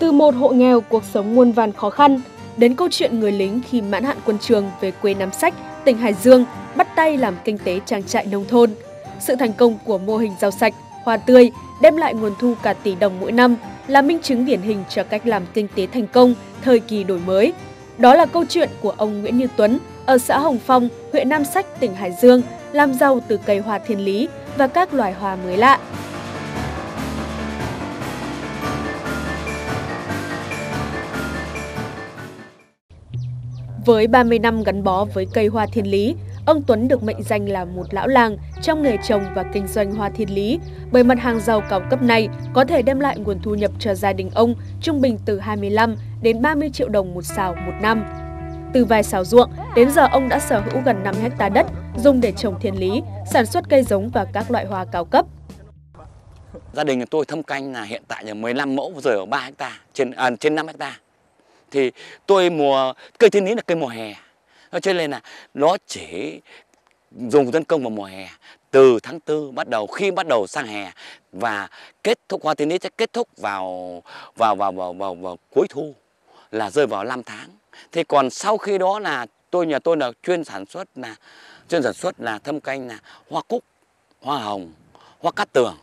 Từ một hộ nghèo cuộc sống muôn vàn khó khăn, đến câu chuyện người lính khi mãn hạn quân trường về quê Nam Sách, tỉnh Hải Dương, bắt tay làm kinh tế trang trại nông thôn. Sự thành công của mô hình rau sạch, hoa tươi đem lại nguồn thu cả tỷ đồng mỗi năm là minh chứng điển hình cho cách làm kinh tế thành công thời kỳ đổi mới. Đó là câu chuyện của ông Nguyễn Như Tuấn ở xã Hồng Phong, huyện Nam Sách, tỉnh Hải Dương, làm giàu từ cây hoa thiên lý và các loài hoa mới lạ. Với 30 năm gắn bó với cây hoa thiên lý, ông Tuấn được mệnh danh là một lão làng trong nghề trồng và kinh doanh hoa thiên lý, bởi mặt hàng rau cao cấp này có thể đem lại nguồn thu nhập cho gia đình ông trung bình từ 25 đến 30 triệu đồng một sào một năm. Từ vài sào ruộng, đến giờ ông đã sở hữu gần 5 hecta đất dùng để trồng thiên lý, sản xuất cây giống và các loại hoa cao cấp. Gia đình tôi thâm canh là hiện tại là 15 mẫu rồi ở 3 hecta, trên 5 hecta. Thì tôi cây thiên lý là cây mùa hè, cho nên là nó chỉ dùng tấn công vào mùa hè. Từ tháng 4 khi bắt đầu sang hè và kết thúc, hoa thiên lý sẽ kết thúc vào cuối thu, là rơi vào 5 tháng. Thì còn sau khi đó là nhà tôi là chuyên sản xuất là thâm canh là hoa cúc, hoa hồng, hoa cát tường,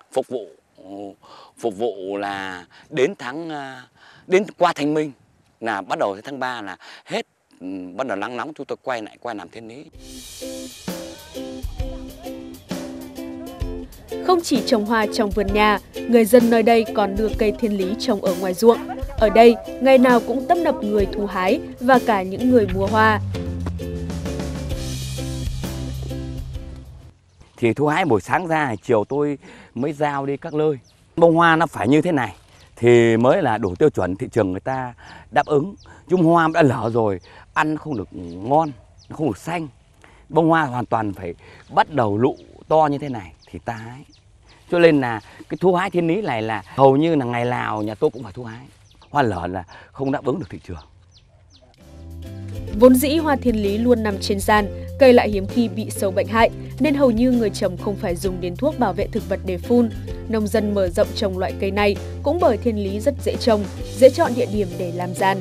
phục vụ là đến qua Thanh Minh, là bắt đầu tháng 3 là hết, bắt đầu nắng nóng chúng tôi quay làm thiên lý. Không chỉ trồng hoa trong vườn nhà, người dân nơi đây còn đưa cây thiên lý trồng ở ngoài ruộng. Ở đây, ngày nào cũng tấp nập người thu hái và cả những người mua hoa. Thì thu hái buổi sáng ra, chiều tôi mới giao đi các nơi. Bông hoa nó phải như thế này thì mới là đủ tiêu chuẩn thị trường người ta đáp ứng. Chung hoa đã lở rồi, ăn không được ngon, nó không được xanh. Bông hoa hoàn toàn phải bắt đầu lụ to như thế này thì ta hái. Cho nên là cái thu hái thiên lý này là hầu như là ngày nào nhà tôi cũng phải thu hái. Hoa lở là không đáp ứng được thị trường. Vốn dĩ hoa thiên lý luôn nằm trên gian, cây lại hiếm khi bị sâu bệnh hại, nên hầu như người trồng không phải dùng đến thuốc bảo vệ thực vật để phun. Nông dân mở rộng trồng loại cây này cũng bởi thiên lý rất dễ trồng, dễ chọn địa điểm để làm gian.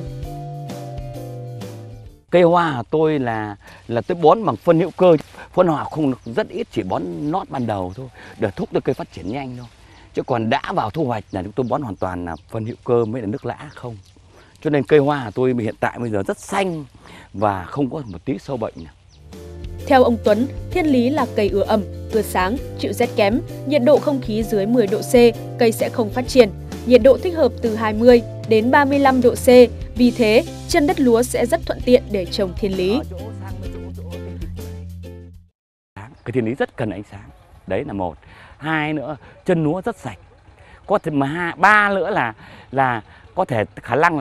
Cây hoa của tôi là tôi bón bằng phân hữu cơ, phân hóa không rất ít, chỉ bón nót ban đầu thôi, để thúc cho cây phát triển nhanh thôi. Chứ còn đã vào thu hoạch là chúng tôi bón hoàn toàn là phân hữu cơ mới là nước lã không. Cho nên cây hoa của tôi hiện tại bây giờ rất xanh và không có một tí sâu bệnh nào. Theo ông Tuấn, thiên lý là cây ưa ẩm, ưa sáng, chịu rét kém, nhiệt độ không khí dưới 10 độ C, cây sẽ không phát triển. Nhiệt độ thích hợp từ 20 đến 35 độ C, vì thế chân đất lúa sẽ rất thuận tiện để trồng thiên lý. Cái thiên lý rất cần ánh sáng, đấy là một. Hai nữa, chân lúa rất sạch. Có thể mà ba nữa là có thể khả năng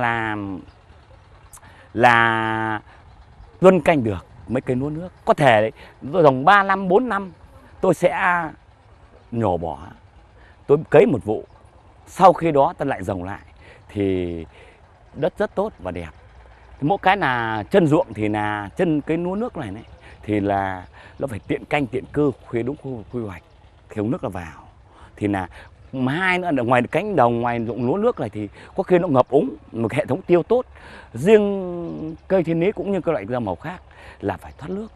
là luân canh được mấy cây lúa nước. Có thể dòng 3 năm, 4 năm tôi sẽ nhổ bỏ, tôi cấy một vụ. Sau khi đó ta lại trồng lại thì đất rất tốt và đẹp. Mỗi cái là chân ruộng thì là chân cái lúa nước này thì là nó phải tiện canh tiện cư, đúng khu quy hoạch, thiếu nước là vào. Thì là hai nữa là ngoài cánh đồng, ngoài ruộng lúa nước này thì có khi nó ngập úng, một hệ thống tiêu tốt. Riêng cây thiên lý cũng như các loại rau màu khác là phải thoát nước.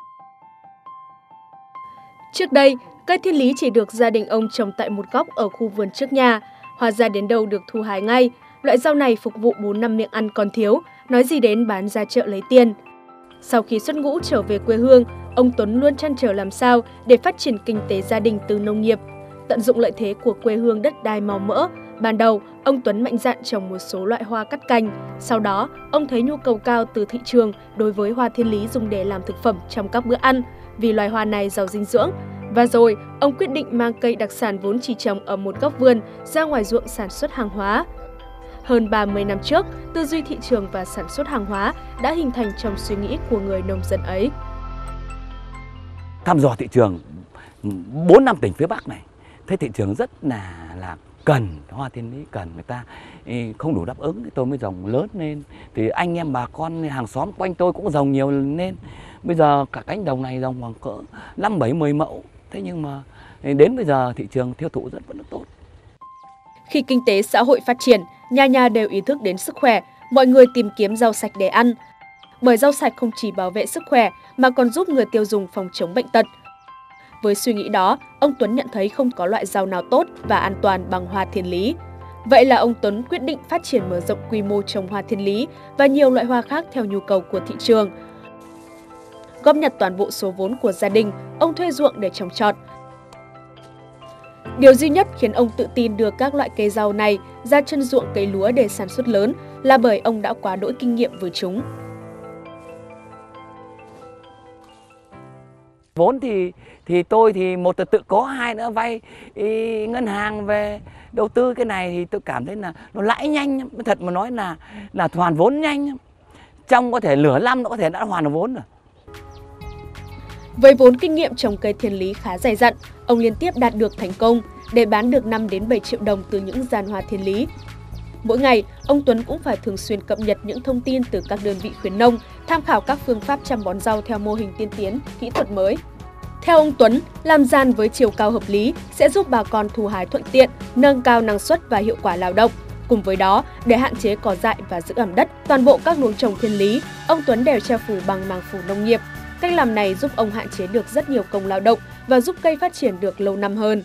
Trước đây, cây thiên lý chỉ được gia đình ông trồng tại một góc ở khu vườn trước nhà. Hóa ra đến đâu được thu hái ngay. Loại rau này phục vụ 4 năm miệng ăn còn thiếu, nói gì đến bán ra chợ lấy tiền. Sau khi xuất ngũ trở về quê hương, ông Tuấn luôn trăn trở làm sao để phát triển kinh tế gia đình từ nông nghiệp. Tận dụng lợi thế của quê hương đất đai màu mỡ, ban đầu ông Tuấn mạnh dạn trồng một số loại hoa cắt cành. Sau đó, ông thấy nhu cầu cao từ thị trường đối với hoa thiên lý dùng để làm thực phẩm trong các bữa ăn, vì loài hoa này giàu dinh dưỡng. Và rồi, ông quyết định mang cây đặc sản vốn chỉ trồng ở một góc vườn ra ngoài ruộng sản xuất hàng hóa. Hơn 30 năm trước, tư duy thị trường và sản xuất hàng hóa đã hình thành trong suy nghĩ của người nông dân ấy. Thăm dò thị trường 4 năm tỉnh phía Bắc này, thấy thị trường rất là cần hoa thiên lý, cần người ta không đủ đáp ứng thì tôi mới trồng lớn lên. Thì anh em bà con hàng xóm quanh tôi cũng trồng nhiều lên. Bây giờ cả cánh đồng này trồng khoảng cỡ 5, 7, 10 mẫu. Thế nhưng mà đến bây giờ thị trường tiêu thụ vẫn rất tốt. Khi kinh tế xã hội phát triển, nhà nhà đều ý thức đến sức khỏe, mọi người tìm kiếm rau sạch để ăn. Bởi rau sạch không chỉ bảo vệ sức khỏe mà còn giúp người tiêu dùng phòng chống bệnh tật. Với suy nghĩ đó, ông Tuấn nhận thấy không có loại rau nào tốt và an toàn bằng hoa thiên lý. Vậy là ông Tuấn quyết định phát triển mở rộng quy mô trồng hoa thiên lý và nhiều loại hoa khác theo nhu cầu của thị trường. Góp nhặt toàn bộ số vốn của gia đình, ông thuê ruộng để trồng trọt. Điều duy nhất khiến ông tự tin đưa các loại cây rau này ra chân ruộng cấy lúa để sản xuất lớn là bởi ông đã quá đỗi kinh nghiệm với chúng. Vốn thì tôi thì một là tự có, hai nữa vay ngân hàng về đầu tư cái này thì tôi cảm thấy là nó lãi nhanh, thật mà nói là hoàn vốn nhanh. Trong có thể nửa năm nó có thể đã hoàn được vốn rồi. Với vốn kinh nghiệm trồng cây thiên lý khá dày dặn, ông liên tiếp đạt được thành công để bán được 5 đến 7 triệu đồng từ những giàn hoa thiên lý. Mỗi ngày, ông Tuấn cũng phải thường xuyên cập nhật những thông tin từ các đơn vị khuyến nông, tham khảo các phương pháp chăm bón rau theo mô hình tiên tiến, kỹ thuật mới. Theo ông Tuấn, làm giàn với chiều cao hợp lý sẽ giúp bà con thu hái thuận tiện, nâng cao năng suất và hiệu quả lao động. Cùng với đó, để hạn chế cỏ dại và giữ ẩm đất, toàn bộ các luống trồng thiên lý, ông Tuấn đều che phủ bằng màng phủ nông nghiệp. Cách làm này giúp ông hạn chế được rất nhiều công lao động và giúp cây phát triển được lâu năm hơn.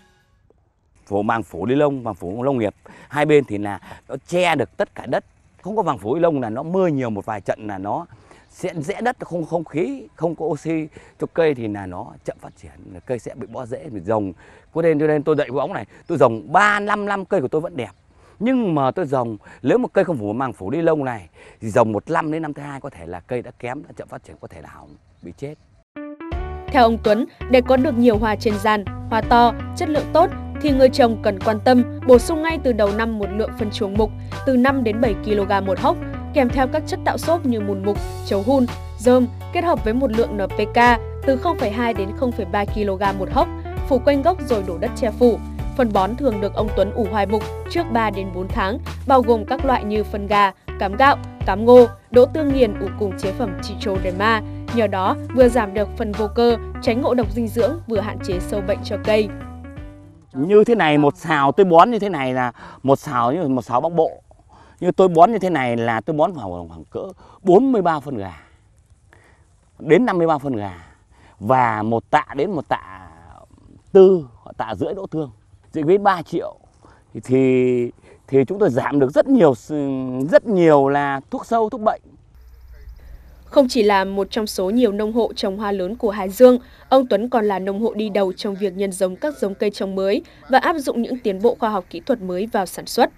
Màng phủ ni lông, màng phủ nông nghiệp, hai bên thì là nó che được tất cả đất. Không có màng phủ ni lông là nó mưa nhiều một vài trận là nó sẽ rẽ đất, không khí, không có oxy cho cây thì là nó chậm phát triển, là cây sẽ bị bó rễ, bị rồng. Cho nên tôi dạy với ống này, tôi trồng 3-5 năm cây của tôi vẫn đẹp. Nhưng mà tôi trồng, nếu một cây không phủ màng phủ ni lông này thì trồng 1 năm đến năm thứ hai có thể là cây đã kém, đã chậm phát triển, có thể là hỏng, bị chết. Theo ông Tuấn, để có được nhiều hoa trên giàn, hoa to, chất lượng tốt thì người trồng cần quan tâm bổ sung ngay từ đầu năm một lượng phân chuồng mục từ 5 đến 7 kg một hốc, kèm theo các chất tạo xốp như mùn mục, chấu hun, rơm kết hợp với một lượng NPK từ 0,2 đến 0,3 kg một hốc, phủ quanh gốc rồi đổ đất che phủ. Phân bón thường được ông Tuấn ủ hoài mục trước 3 đến 4 tháng, bao gồm các loại như phân gà, cám gạo, cám ngô, đỗ tương nghiền ủ cùng chế phẩm Trichoderma. Nhờ đó vừa giảm được phần vô cơ, tránh ngộ độc dinh dưỡng, vừa hạn chế sâu bệnh cho cây. Như thế này một xào tôi bón như thế này là một xào như một xào bóc bộ. Như tôi bón như thế này là tôi bón vào khoảng cỡ 43 phân gà đến 53 phân gà và 1 tạ đến 1 tạ 4, tạ rưỡi đỗ tương. Chỉ với 3 triệu thì chúng tôi giảm được rất nhiều là thuốc sâu, thuốc bệnh. Không chỉ là một trong số nhiều nông hộ trồng hoa lớn của Hải Dương, ông Tuấn còn là nông hộ đi đầu trong việc nhân giống các giống cây trồng mới và áp dụng những tiến bộ khoa học kỹ thuật mới vào sản xuất.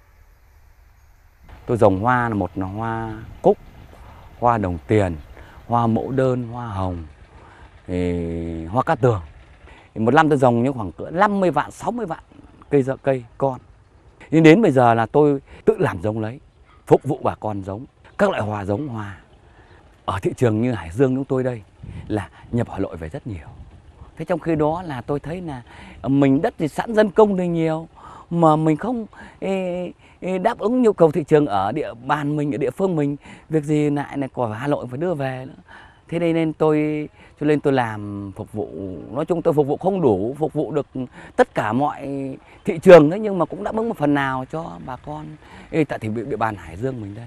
Tôi trồng hoa là một là hoa cúc, hoa đồng tiền, hoa mẫu đơn, hoa hồng, hoa cát tường. Một năm tôi trồng những khoảng cỡ 50 vạn, 60 vạn cây con. Nhưng đến bây giờ là tôi tự làm giống lấy, phục vụ bà con giống. Các loại hoa giống hoa ở thị trường như Hải Dương chúng tôi đây là nhập Hà Nội về rất nhiều. Thế trong khi đó là tôi thấy là mình đất thì sẵn dân công thì nhiều mà mình không đáp ứng nhu cầu thị trường ở địa bàn mình, ở địa phương mình, việc gì lại là của Hà Nội phải đưa về nữa. Thế nên cho nên tôi làm phục vụ, nói chung tôi phục vụ không đủ, phục vụ được tất cả mọi thị trường ấy, nhưng mà cũng đáp ứng một phần nào cho bà con tại thì địa bàn Hải Dương mình đây.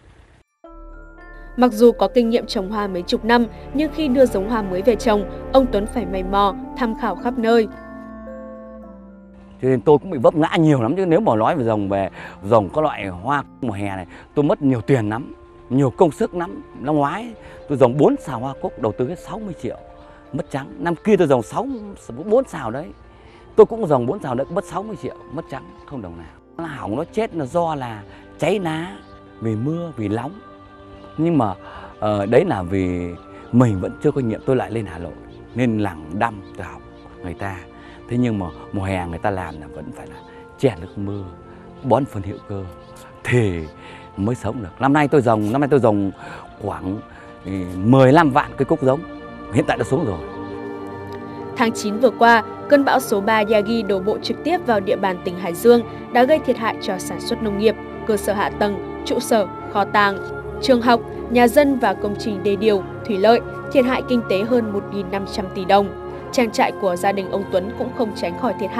Mặc dù có kinh nghiệm trồng hoa mấy chục năm, nhưng khi đưa giống hoa mới về trồng, ông Tuấn phải mày mò, tham khảo khắp nơi. Cho nên tôi cũng bị vấp ngã nhiều lắm, chứ nếu mà nói về dòng các loại hoa mùa hè này, tôi mất nhiều tiền lắm, nhiều công sức lắm. Năm ngoái tôi trồng 4 xào hoa cúc đầu tư hết 60 triệu, mất trắng. Năm kia tôi trồng 4 xào đấy, tôi cũng trồng 4 xào đấy, mất 60 triệu, mất trắng, không đồng nào. Nó hỏng, nó chết là do là cháy lá, vì mưa, vì nóng. Nhưng mà đấy là vì mình vẫn chưa có kinh nghiệm, tôi lại lên Hà Nội nên lằng đăm tôi học người ta. Thế nhưng mà mùa hè người ta làm là vẫn phải là che nước mưa, bón phân hữu cơ thì mới sống được. Năm nay tôi trồng khoảng 15 vạn cây cúc giống, hiện tại đã xuống rồi. Tháng 9 vừa qua, cơn bão số 3 Yagi đổ bộ trực tiếp vào địa bàn tỉnh Hải Dương đã gây thiệt hại cho sản xuất nông nghiệp, cơ sở hạ tầng, trụ sở, kho tàng, trường học, nhà dân và công trình đê điều, thủy lợi, thiệt hại kinh tế hơn 1.500 tỷ đồng. Trang trại của gia đình ông Tuấn cũng không tránh khỏi thiệt hại.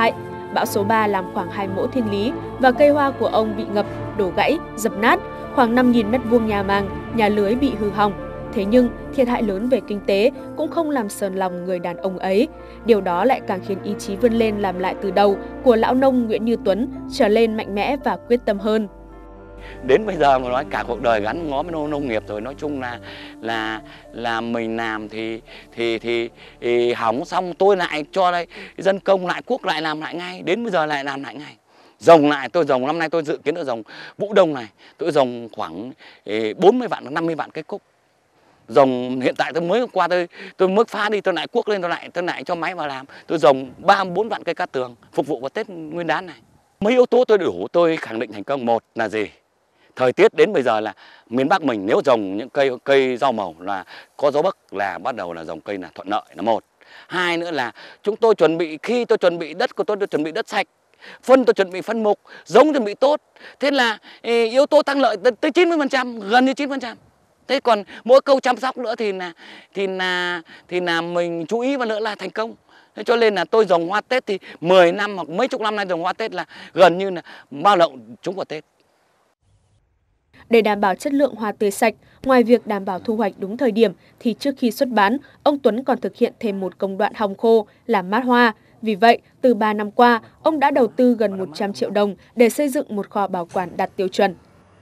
bão số 3 làm khoảng 2 mẫu thiên lý và cây hoa của ông bị ngập, đổ gãy, dập nát, khoảng 5.000 m2 nhà màng, nhà lưới bị hư hỏng. Thế nhưng, thiệt hại lớn về kinh tế cũng không làm sờn lòng người đàn ông ấy. Điều đó lại càng khiến ý chí vươn lên làm lại từ đầu của lão nông Nguyễn Như Tuấn trở lên mạnh mẽ và quyết tâm hơn. Đến bây giờ mà nói cả cuộc đời gắn ngó với nông nghiệp rồi, nói chung là mình làm thì hỏng xong tôi lại cho đây dân công lại quốc lại làm lại ngay, đến bây giờ lại làm lại ngay. Rồng lại tôi rồng năm nay tôi dự kiến ở rồng vụ đông này tôi rồng khoảng 40 vạn 50 vạn cây cúc. Rồng hiện tại tôi mới hôm qua tôi mới phá đi, tôi lại cuốc lên, tôi lại cho máy vào làm. Tôi rồng 3-4 vạn cây cát tường phục vụ vào Tết Nguyên đán này. Mấy yếu tố tôi đủ tôi khẳng định thành công. Một là gì? Thời tiết đến bây giờ là miền Bắc mình nếu trồng những cây rau màu là có gió Bắc là bắt đầu là trồng cây là thuận lợi là một. Hai nữa là chúng tôi khi tôi chuẩn bị đất của tôi chuẩn bị đất sạch, phân tôi chuẩn bị phân mục, giống chuẩn bị tốt. Thế là yếu tố tăng lợi tới 90%, gần như 90%. Thế còn mỗi câu chăm sóc nữa thì là mình chú ý và nữa là thành công. Thế cho nên là tôi trồng hoa Tết thì 10 năm hoặc mấy chục năm nay trồng hoa Tết là gần như là bao lậu trúng vào Tết. Để đảm bảo chất lượng hoa tươi sạch, ngoài việc đảm bảo thu hoạch đúng thời điểm thì trước khi xuất bán, ông Tuấn còn thực hiện thêm một công đoạn hong khô làm mát hoa. Vì vậy, từ 3 năm qua, ông đã đầu tư gần 100 triệu đồng để xây dựng một kho bảo quản đạt tiêu chuẩn.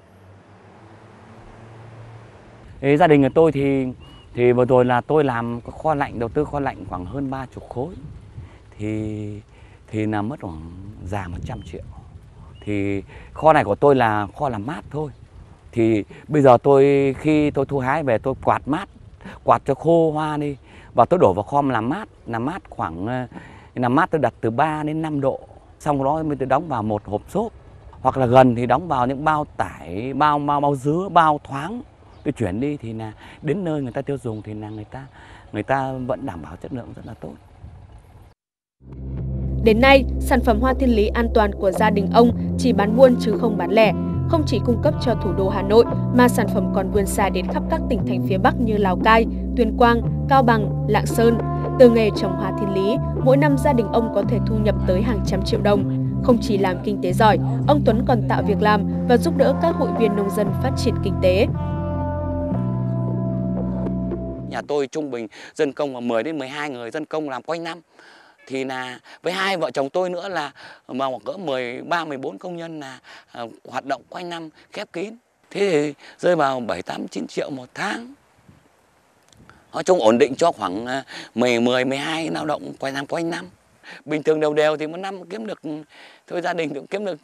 Gia đình của tôi thì vừa rồi là tôi làm kho lạnh, đầu tư kho lạnh khoảng hơn 30 khối. Thì là mất khoảng già 100 triệu. Thì kho này của tôi là kho làm mát thôi. Thì bây giờ khi tôi thu hái về tôi quạt mát, quạt cho khô hoa đi và tôi đổ vào kho làm mát khoảng làm mát tôi đặt từ 3 đến 5 độ. Xong đó mới tôi đóng vào một hộp xốp hoặc là gần thì đóng vào những bao tải, bao dứa, bao thoáng. Tôi chuyển đi thì là đến nơi người ta tiêu dùng thì là người ta vẫn đảm bảo chất lượng rất là tốt. Đến nay, sản phẩm hoa thiên lý an toàn của gia đình ông chỉ bán buôn chứ không bán lẻ. Không chỉ cung cấp cho thủ đô Hà Nội mà sản phẩm còn vươn xa đến khắp các tỉnh thành phía Bắc như Lào Cai, Tuyên Quang, Cao Bằng, Lạng Sơn. Từ nghề trồng hoa thiên lý, mỗi năm gia đình ông có thể thu nhập tới hàng trăm triệu đồng. Không chỉ làm kinh tế giỏi, ông Tuấn còn tạo việc làm và giúp đỡ các hội viên nông dân phát triển kinh tế. Nhà tôi trung bình dân công là 10 đến 12 người, dân công làm quanh năm. Thì là với hai vợ chồng tôi nữa là mà cỡ 13-14 công nhân là hoạt động quanh năm khép kín. Thế thì rơi vào 7-8-9 triệu một tháng. Nói chung ổn định cho khoảng 10-12 lao động quanh năm. Bình thường đều thì một năm kiếm được, thôi gia đình cũng kiếm được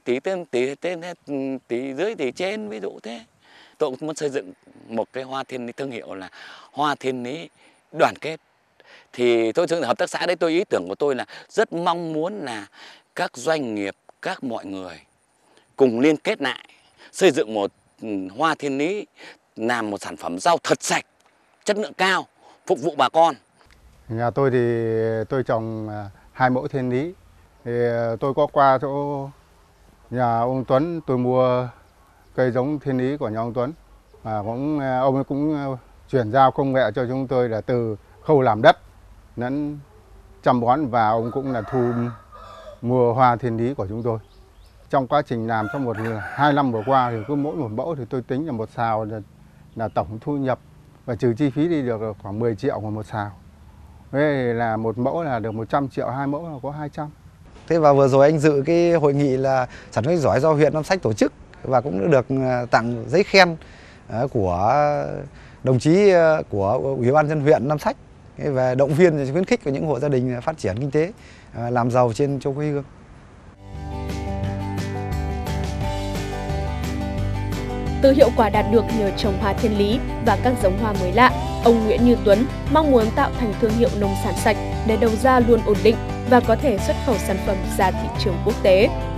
tỷ dưới tỷ trên ví dụ thế. Tôi cũng muốn xây dựng một cái hoa thiên lý thương hiệu là hoa thiên lý đoàn kết. Thì tôi thực hợp tác xã đấy, ý tưởng của tôi là rất mong muốn là các doanh nghiệp, các mọi người cùng liên kết lại xây dựng một hoa thiên lý làm một sản phẩm rau thật sạch, chất lượng cao, phục vụ bà con. Nhà tôi thì tôi trồng 2 mẫu thiên lý. Thì tôi có qua chỗ nhà ông Tuấn, tôi mua cây giống thiên lý của nhà ông Tuấn. Và ông ấy cũng chuyển giao công nghệ cho chúng tôi là từ khâu làm đất đến chăm bón, và ông cũng là mua hoa thiên lý của chúng tôi. Trong quá trình làm trong 2 năm vừa qua thì cứ mỗi một mẫu thì tôi tính là một sào là tổng thu nhập và trừ chi phí đi được khoảng 10 triệu một sào. Thế là một mẫu là được 100 triệu, 2 mẫu là có 200. Thế và vừa rồi anh dự cái hội nghị là sản xuất giỏi do huyện Nam Sách tổ chức và cũng được tặng giấy khen của đồng chí của Ủy ban nhân dân huyện Nam Sách về động viên khuyến khích của những hộ gia đình phát triển kinh tế, làm giàu trên châu quê hương. Từ hiệu quả đạt được nhờ trồng hoa thiên lý và các giống hoa mới lạ, ông Nguyễn Như Tuấn mong muốn tạo thành thương hiệu nông sản sạch để đầu ra luôn ổn định và có thể xuất khẩu sản phẩm ra thị trường quốc tế.